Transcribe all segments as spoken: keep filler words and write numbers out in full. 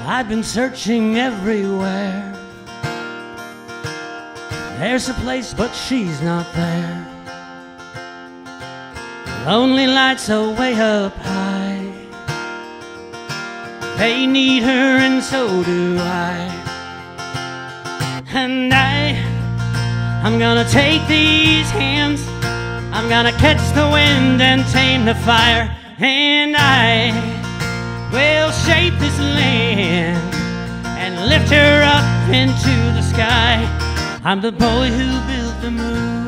I've been searching everywhere. There's a place, but she's not there. Lonely lights are way up high. They need her and so do I. And I, I'm gonna take these hands, I'm gonna catch the wind and tame the fire. And I will shape this land and lift her up into the sky. I'm the boy who built the moon.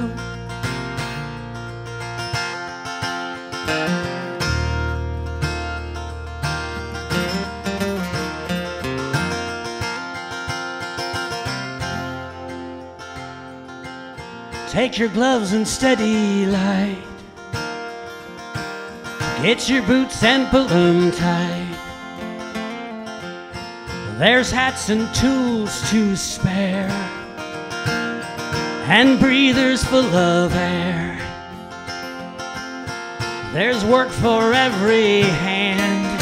Take your gloves and steady light. Get your boots and pull them tight. There's hats and tools to spare, and breathers full of air. There's work for every hand.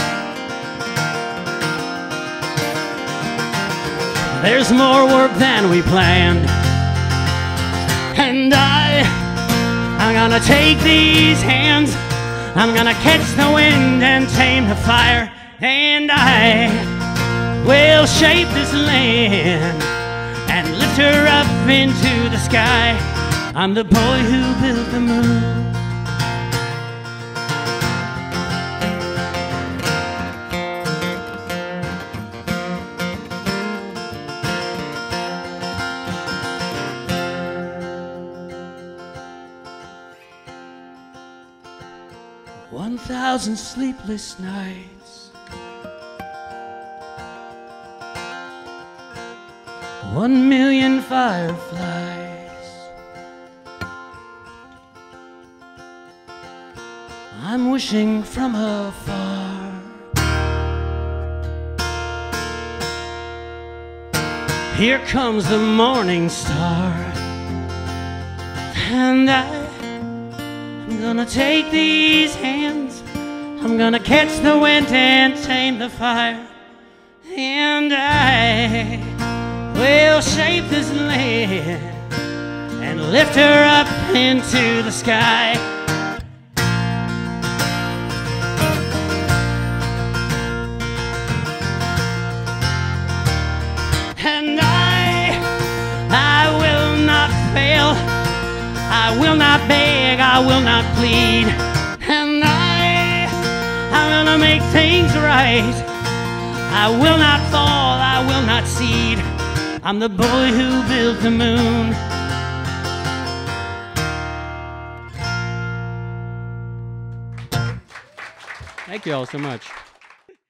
There's more work than we planned. And I, I'm gonna take these hands, I'm gonna catch the wind and tame the fire. And I will shape this land and lift her up into the sky. I'm the boy who built the moon. One thousand sleepless nights, one million fireflies. I'm wishing from afar. Here comes the morning star. And I, I'm gonna take these hands, I'm gonna catch the wind and tame the fire. And I will shape this land and lift her up into the sky. And I, I will not fail, I will not beg, I will not plead. And I, I'm gonna make things right. I will not fall, I will not cede. I'm the boy who built the moon. Thank you all so much.